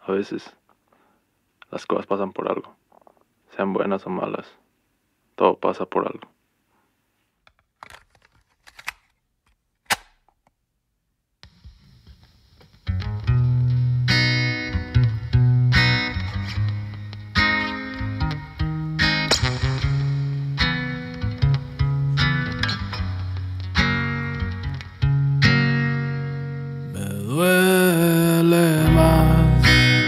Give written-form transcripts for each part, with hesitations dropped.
A veces las cosas pasan por algo, sean buenas o malas, todo pasa por algo. Duele más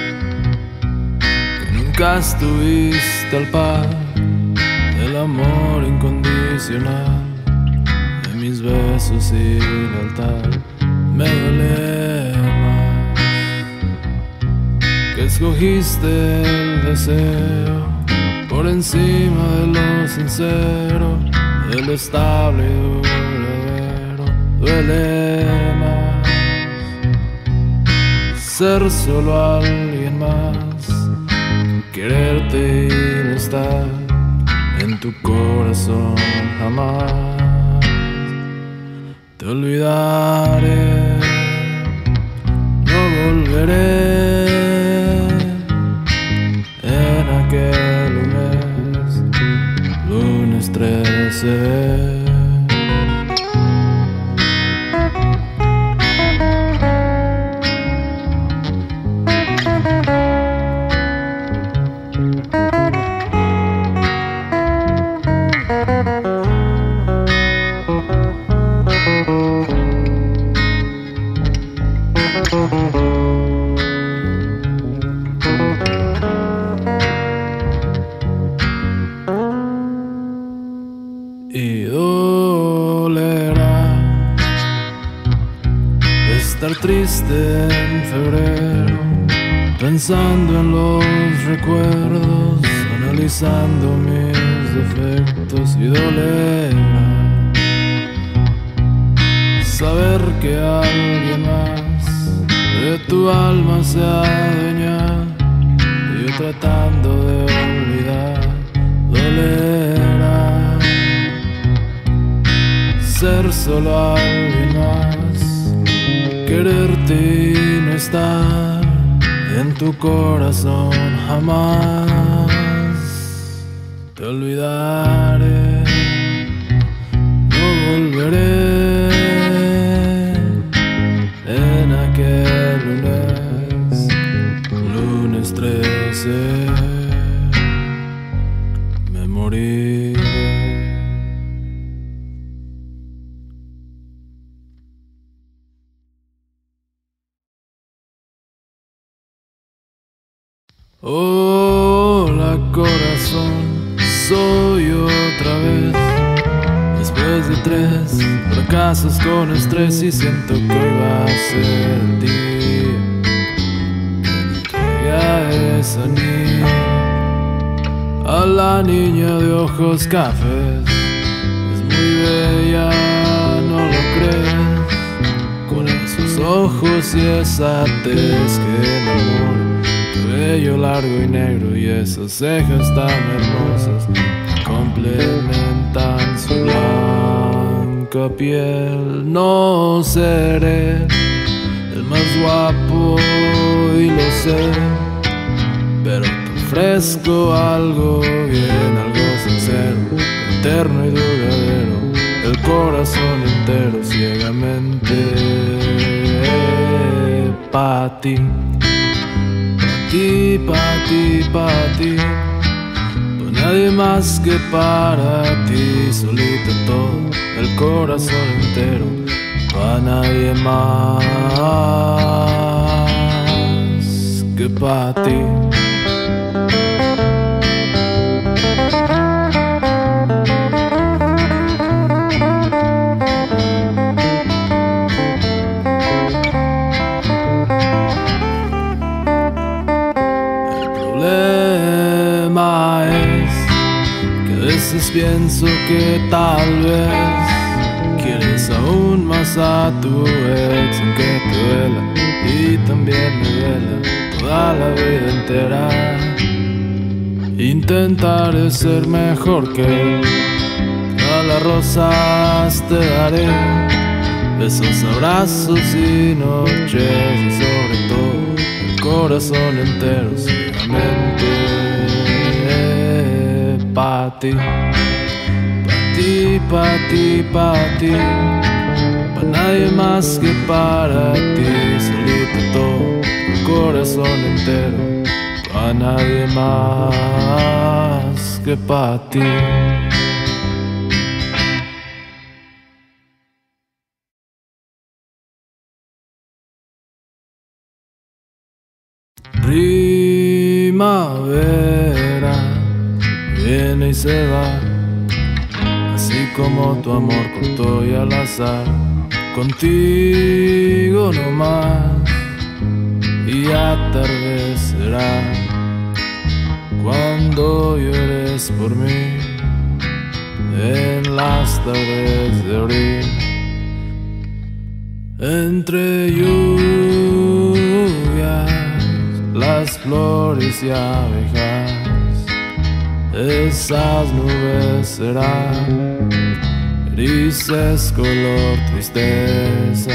que nunca estuviste al par del amor incondicional, de mis besos y lealtad. Me duele más que escogiste el deseo por encima de lo sincero, de lo estable y duradero. Duele más ser solo alguien más, quererte y no estar en tu corazón jamás. Te olvidaré, no volveré en aquel lunes 13. Y dolerá estar triste en febrero, pensando en los recuerdos, analizando mis defectos. Y dolerá saber que alguien más de tu alma se adueña, y yo tratando de olvidar. Dolerá ser solo alguien más, quererte y no estar en tu corazón jamás. Te olvidaré, no volveré en aquel lunes 13. Me moriré. Hola corazón, soy otra vez. Después de 3 fracasos con estrés, y siento que hoy va a ser el día que entregue a esa niña, a la niña de ojos cafés. Es muy bella, ¿no lo crees? Con esos ojos y esa tez que enamora, cabello largo y negro y esas cejas tan hermosas que complementan su blanca piel. No seré el más guapo y lo sé, pero te ofrezco algo bien, algo sincero, eterno y duradero, el corazón entero, ciegamente pa' ti. Pa' ti, pues nadie más que para ti, solito todo, el corazón entero, pa' nadie más que pa' ti. A veces pienso que tal vez quieres aún más a tu ex, aunque te duela, y también me duela toda la vida entera. Intentaré ser mejor que él, todas las rosas te daré, besos, abrazos y noches, y sobre todo el corazón entero, ciegamente pa' ti, pa' ti, pa' ti, pa' ti, pa' nadie más que para ti, solito todo, el corazón entero, pa' nadie más que pa' ti. Primavera viene y se va, así como tu amor corto y al azar, contigo nomás, y atardecerá cuando llores por mí en las tardes de abril, entre lluvias, las flores y abejas, esas nubes serán grises color tristeza.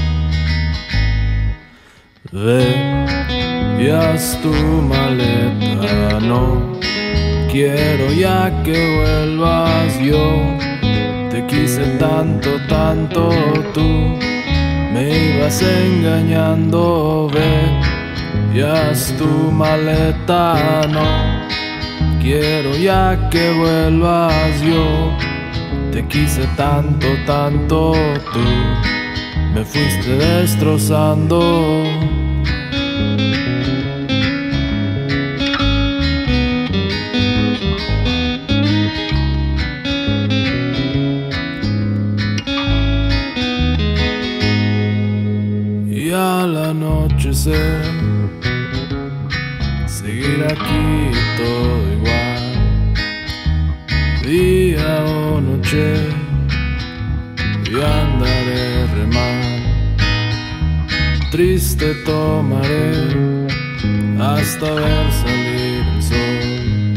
Ve y haz tu maleta, no quiero ya que vuelvas, yo te quise tanto, tanto, tú me ibas engañando. Ve y haz tu maleta, no quiero ya que vuelvas, yo te quise tanto, tanto, tú me fuiste destrozando. Y al anochecer seguir aquí todo igual, día o noche, y andaré remar, triste tomaré hasta ver salir el sol,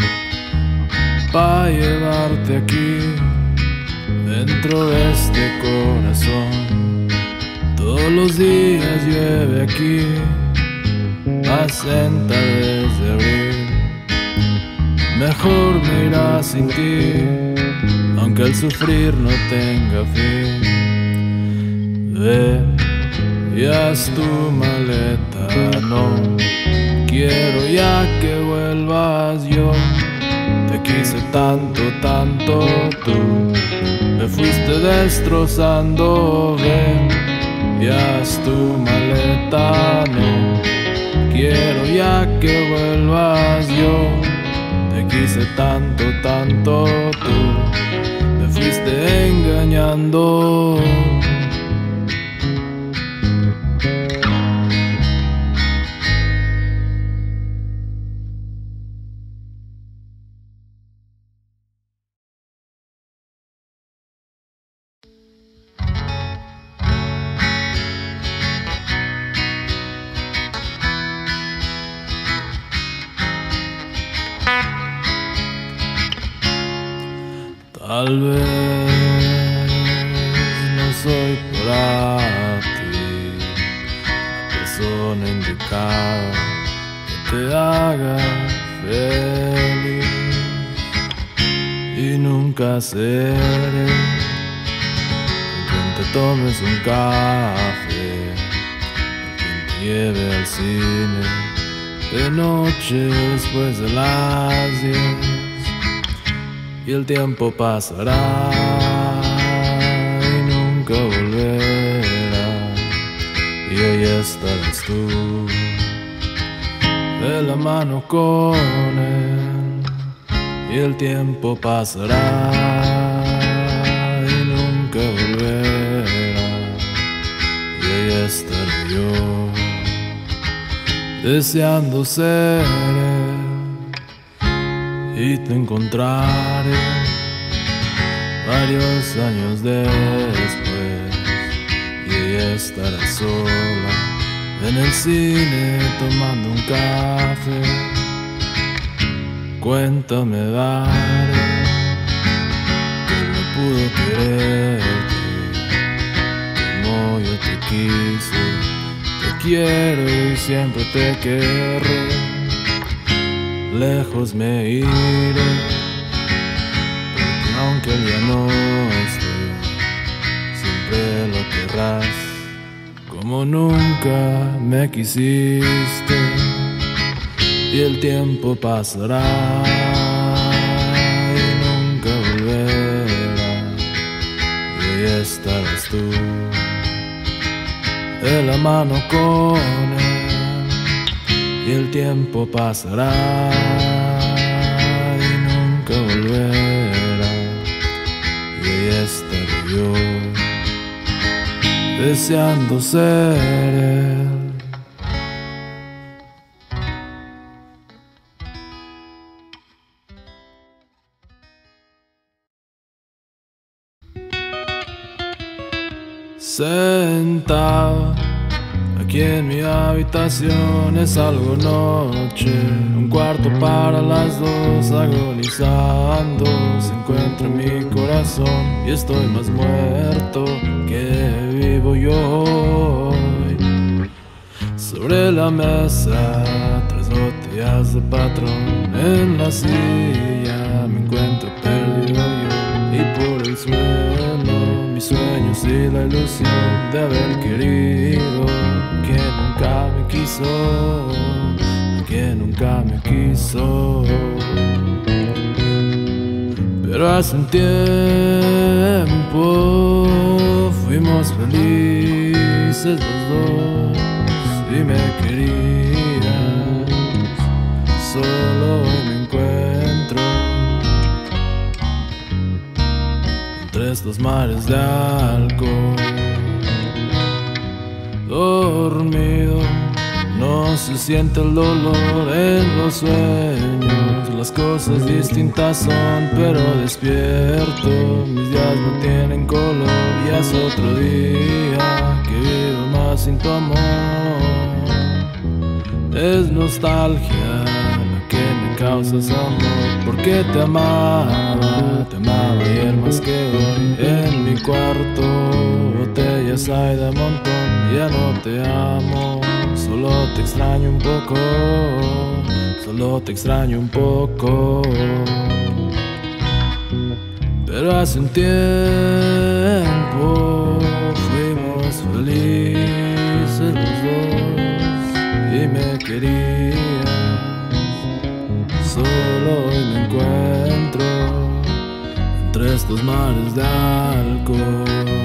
pa' llevarte aquí dentro de este corazón. Todos los días llueve aquí, pasen tardes de abril, mejor me irá sin ti, aunque el sufrir no tenga fin. Ve y haz tu maleta, no quiero ya que vuelvas, yo te quise tanto, tanto, tú me fuiste destrozando. Ven y haz tu maleta, no quiero ya que vuelvas, yo te quise tanto, tanto, tú me fuiste engañando. Tal vez no soy para ti la persona indicada que te haga feliz, y nunca seré con quien te tomes un café, con quien te lleve al cine de noche después de las 10. Y el tiempo pasará y nunca volverá, y ahí estarás tú de la mano con él. Y el tiempo pasará y nunca volverá, y ahí estaré yo deseando ser él. Y te encontraré varios años después, y ella estará sola en el cine tomando un café. Cuéntame, Dare, que no pudo quererte como yo te quise. Te quiero y siempre te querré. Lejos me iré, porque aunque ya no esté, siempre lo querrás como nunca me quisiste. Y el tiempo pasará y nunca volverá, y ahí estarás tú de la mano con él. Y el tiempo pasará y nunca volverá, y ahí estaré yo deseando ser él. Sentado aquí en mi habitación, es algo noche, un cuarto para las dos, agonizando. Se encuentra en mi corazón y estoy más muerto que vivo yo hoy. Sobre la mesa, 3 botellas de Patrón, en la silla me encuentro perdido yo, y por el suelo mis sueños y la ilusión de haber querido a quien nunca me quiso, a quien nunca me quiso. Pero hace un tiempo fuimos felices los dos y me querías. Solo hoy me encuentro entre estos mares de alcohol. Dormido, no se siente el dolor en los sueños. Las cosas distintas son, pero despierto. Mis días no tienen color, ya es otro día que vivo más sin tu amor. Es nostalgia la que me causas amor, porque te amaba ayer más que hoy. En mi cuarto botellas hay de montón, ya no te amo, solo te extraño un poco, solo te extraño un poco. Pero hace un tiempo fuimos felices los dos y me querías. Solo hoy me encuentro entre estos mares de alcohol.